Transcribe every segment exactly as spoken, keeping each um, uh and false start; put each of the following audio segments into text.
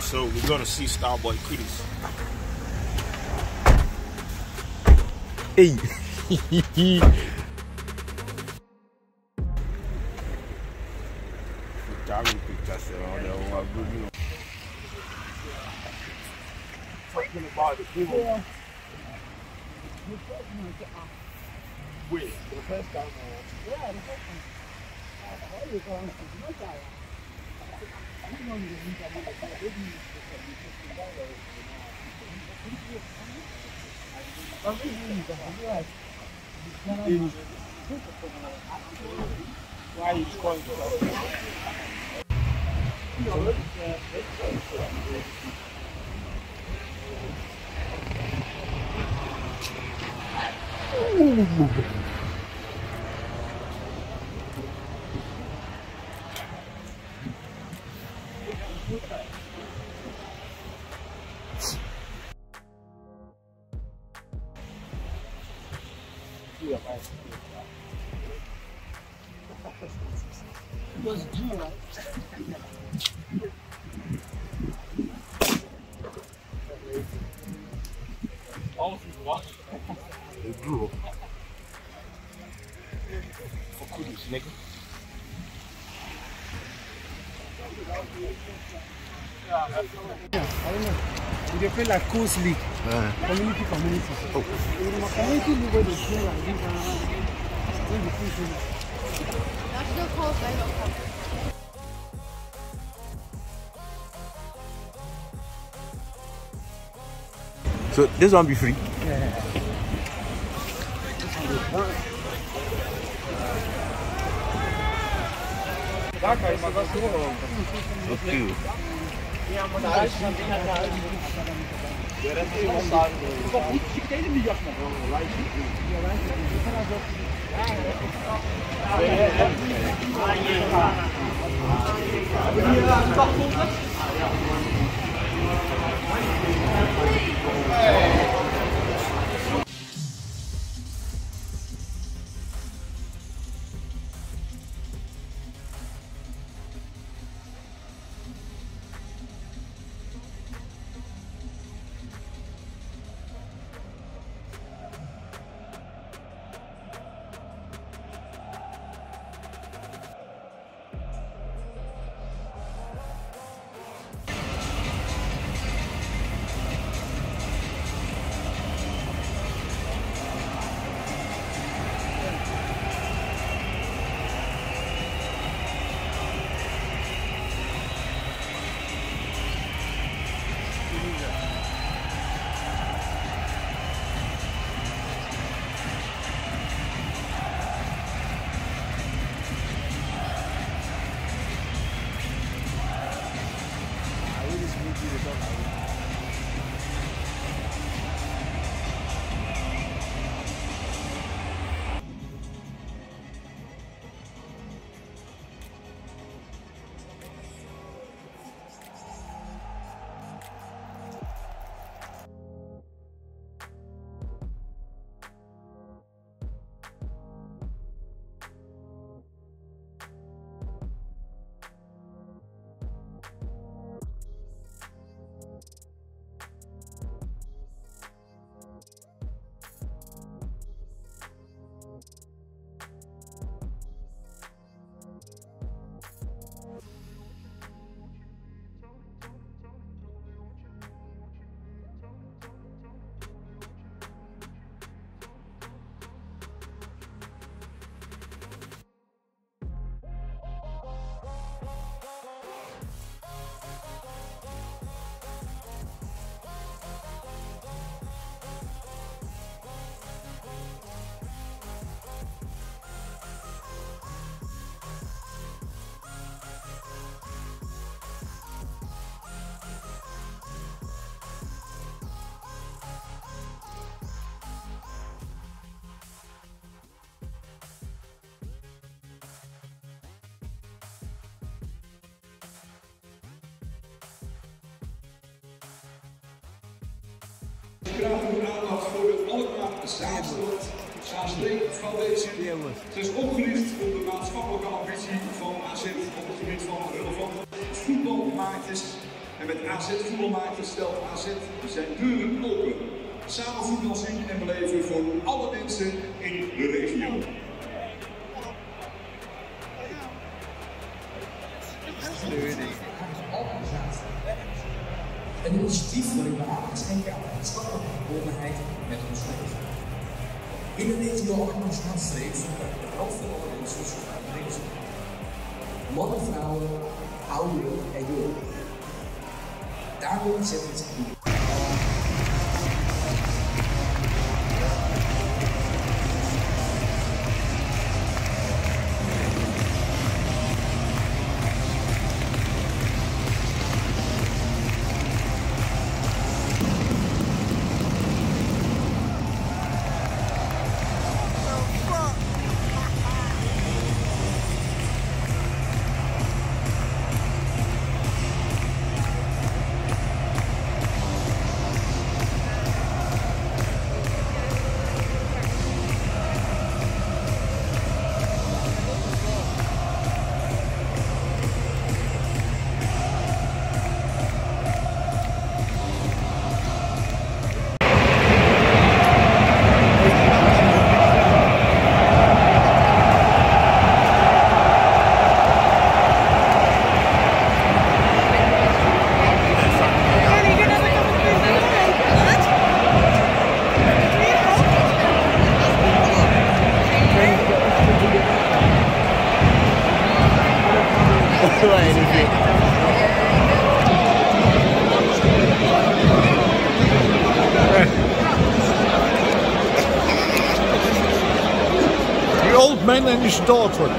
So we're gonna see Starboy Kitties. Hey. Talking about the people. Yeah. Wait, the first time. Yeah, the first time. How are you going to do that? I don't know the interview, but I didn't use the communication dialogue. But we didn't realize Why are you calling it was due, right? all what? They drew. For goodness, nigga. Yeah, I don't know. They feel like Coast League. Uh, Community, community. oh. In my community, we go to school like this. When the people. National Coast League. So this one be free? Yeah. Okay. Graag uw aandacht voor het Alkmaar staatsbeeld van deze. Het is opgericht op de maatschappelijke ambitie van A Z op het gebied van relevante voetbalmaatjes En met A Z Voetbalmaatje stelt A Z zijn deuren open. Samen voetbal zien en beleven voor alle mensen in de regio. Een initiatief waarin we aandacht schenken aan de maatschappelijke verbondenheid met ons leven. In de regio Alkmaar-Stadstreek verbruiken de helft van alle mensen sociale mensen. Mannen, vrouwen, ouderen en jongeren. Daarom zetten we het in. The old man and his daughter.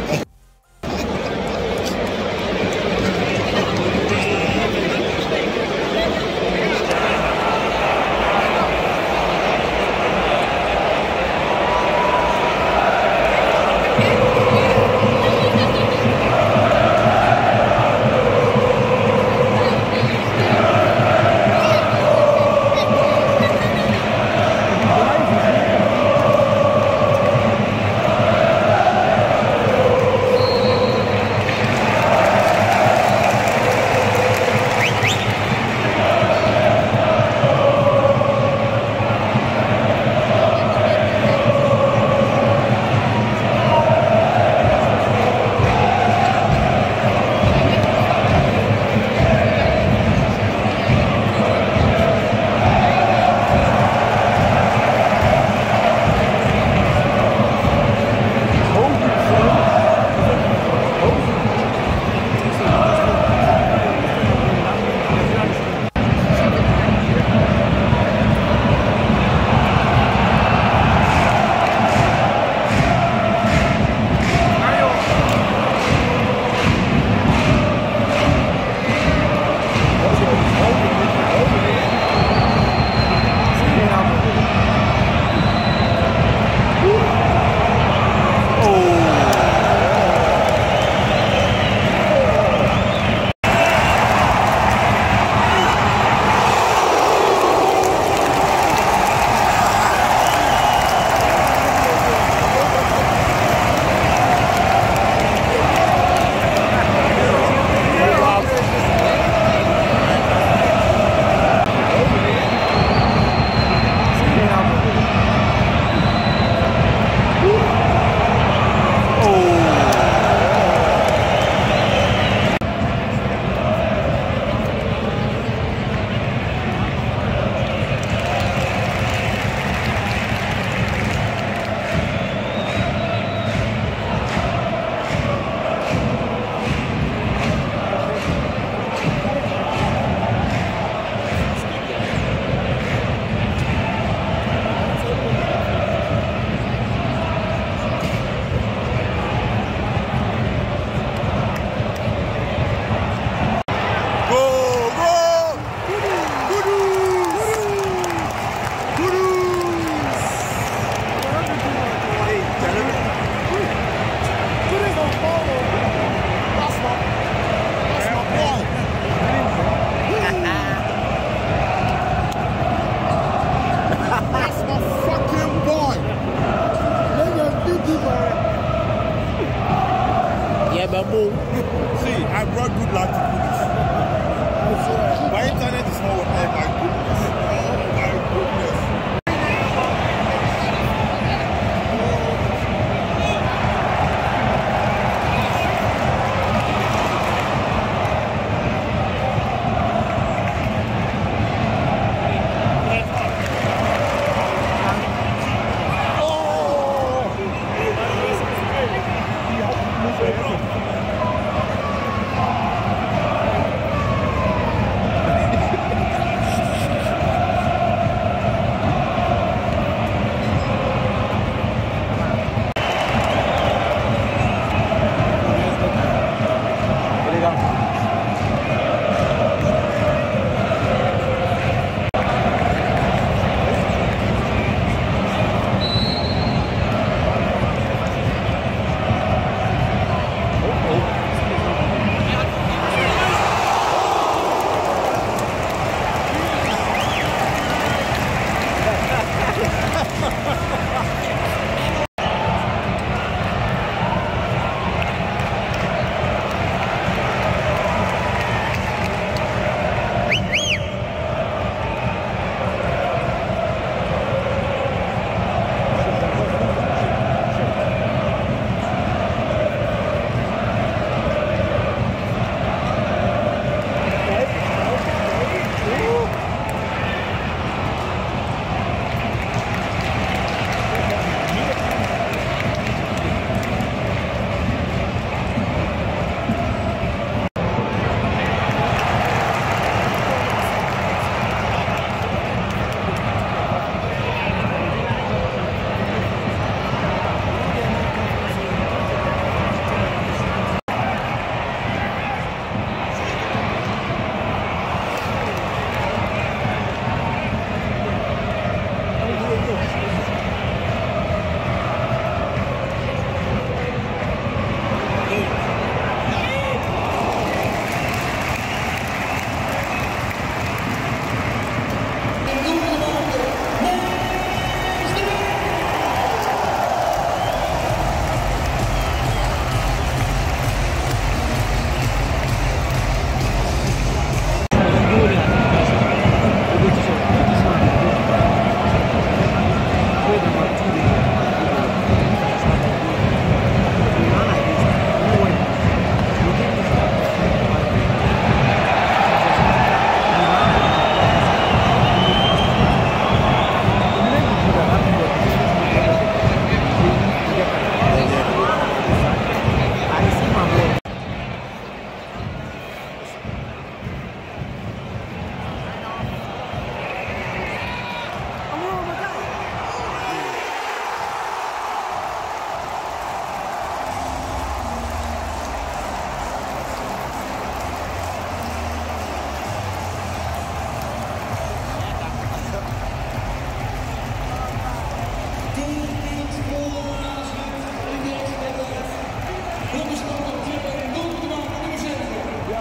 See, I brought good luck to police.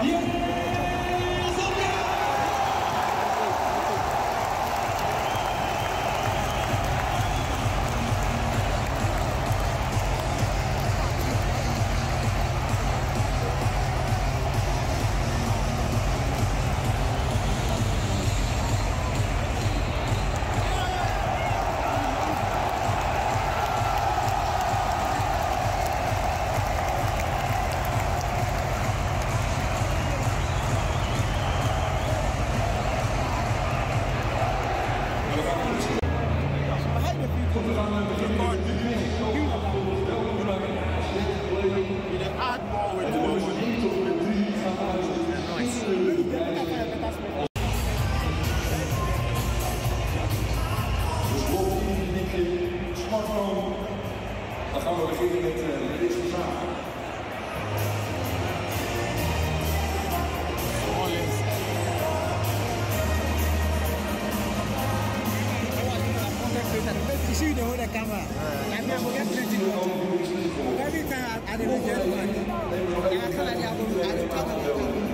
Dan gaan we beginnen met de eerste vraag. You see the whole camera. I never get plenty of every time I didn't get money. I can't have a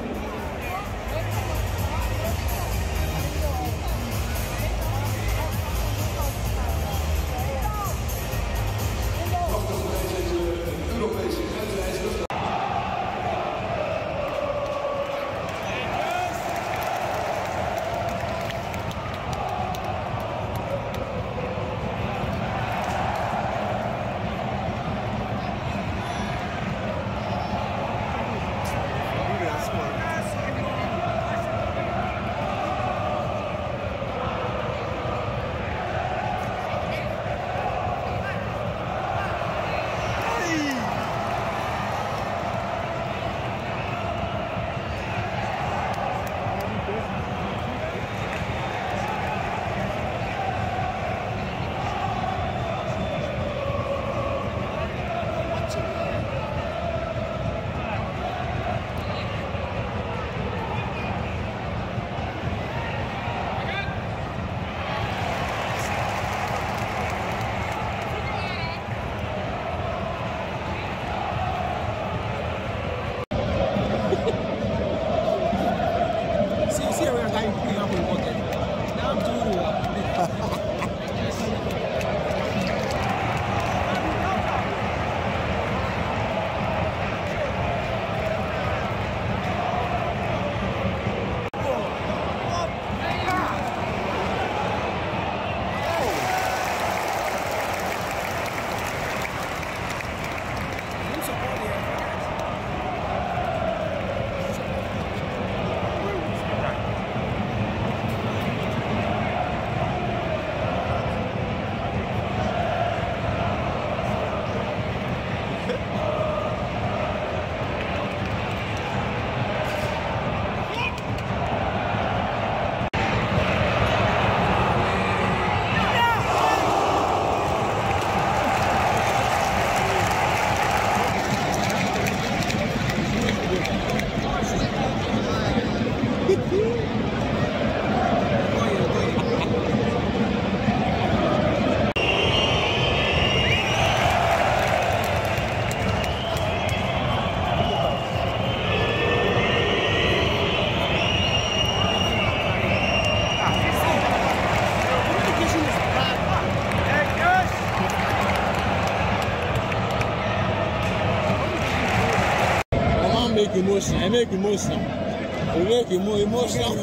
Emotional. I make emotional. I make it more emotional.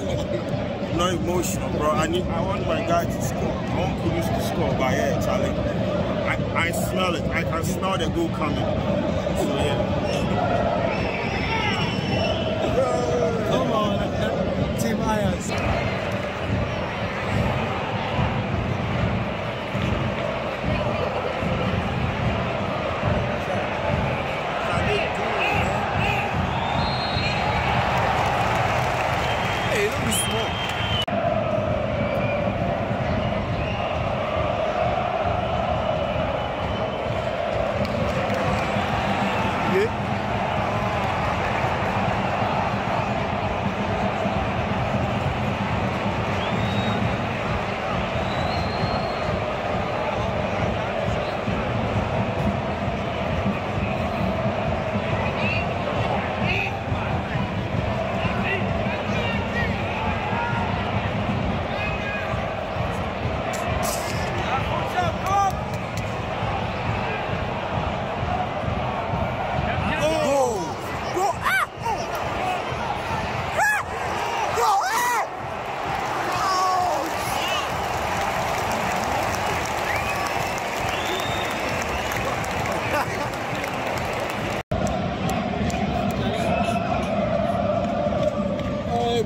Not emotional, bro. I need. I want my guy to score. I want Kudus to score, but yeah, Charlie. I, I smell it. I can smell the goal coming. So yeah. Come on, Team Lions.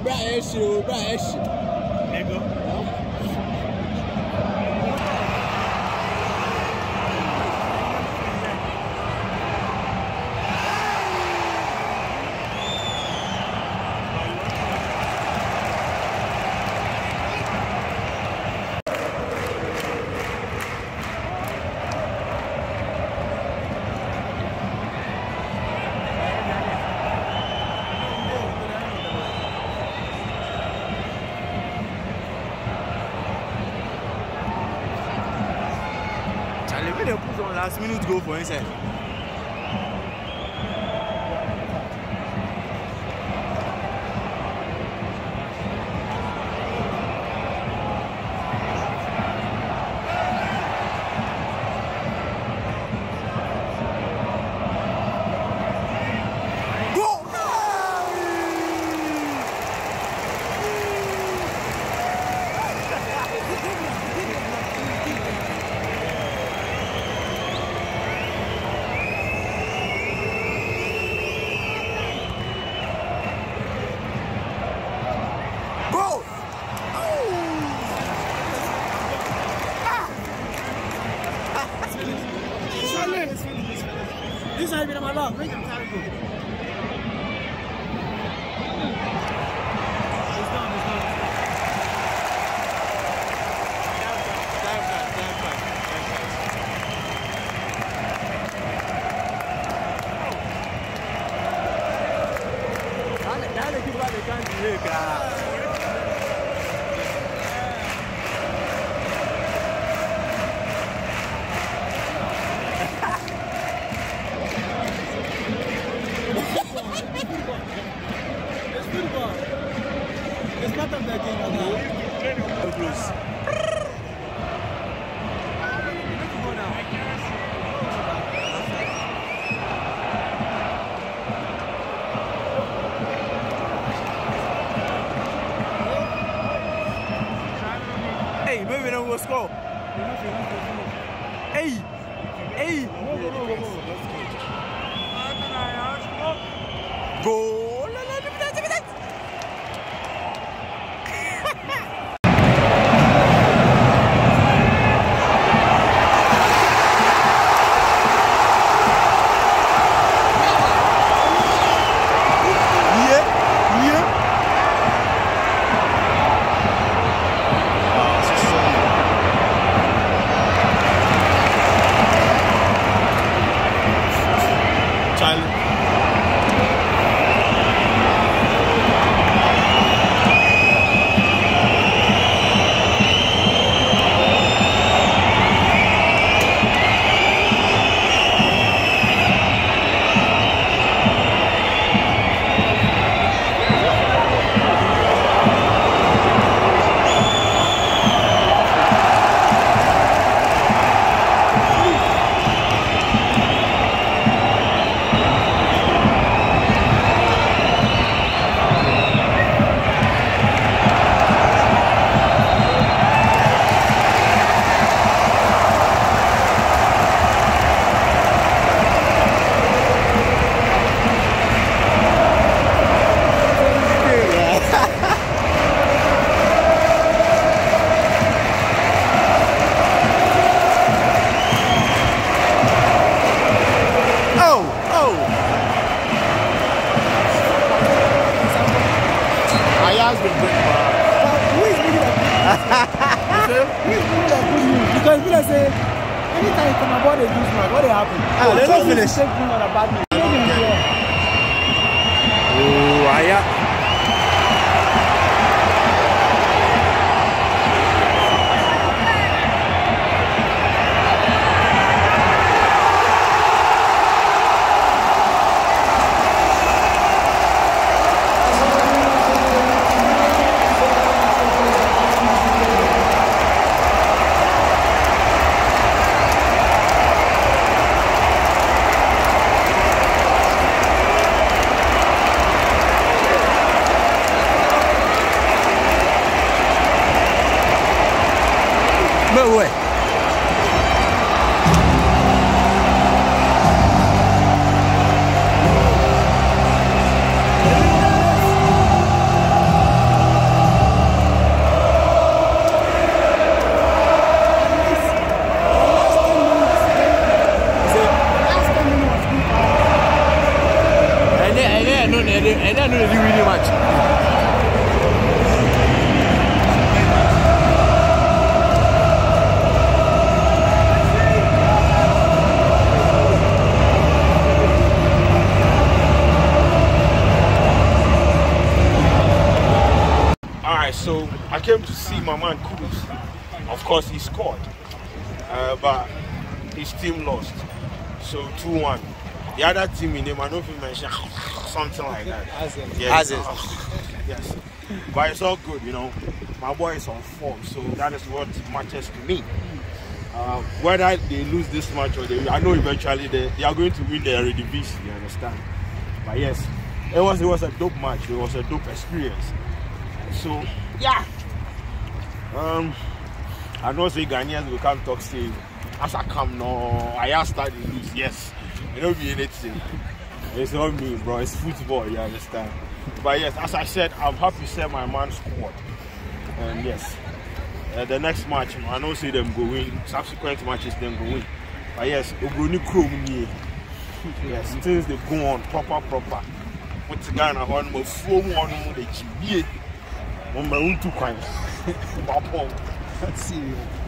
bra eshi o, bra eshi. Nego. They put on last minute goal for inside. This has been my love. Make them try to go. It's done, it's done. Time back, time back, time back. Now they keep out the country here, guys. It's part of the game now. I'm close. Hey, maybe we don't go score. Hey, hey. Go. Because people say, anytime you come about a good man, what they happen? Ah, they don't finish. Same thing on a bad man. Oh, Aya. No way. Alright, so I came to see my man Kudus. Of course, he scored, uh, but his team lost. So two one. The other team in name, I don't know if you mentioned something like that. Yes. Yes. But it's all good, you know. My boy is on form, so that is what matters to me. Uh, whether they lose this match or they, I know eventually they, they are going to win the Eredivisie, you understand? But yes, it was it was a dope match. It was a dope experience. So yeah, um, I know say Ghanaians will come talk say as I come no, I have started to lose. Yes, it don't be anything. It's not me, bro. It's football, you understand? But yes, as I said, I'm happy to say my man scored. And yes. Uh, the next match, I don't see them go win. Subsequent matches, them go win. But yes, Obroni Chrome, yes, things they go on proper, proper. What's the guy on my phone on the G B A? On my own two coins. Let's see.